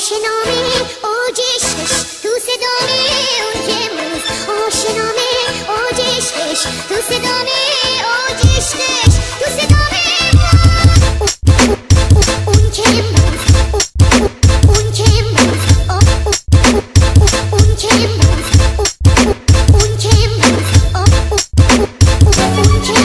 آشنامه اوج عشقش تو صدامه اون که امروز آشنامه اوج عشقش تو صدامه اوج عشقش تو صدامه اون که امروز اون که امروز اون که امروز اون که امروز اون که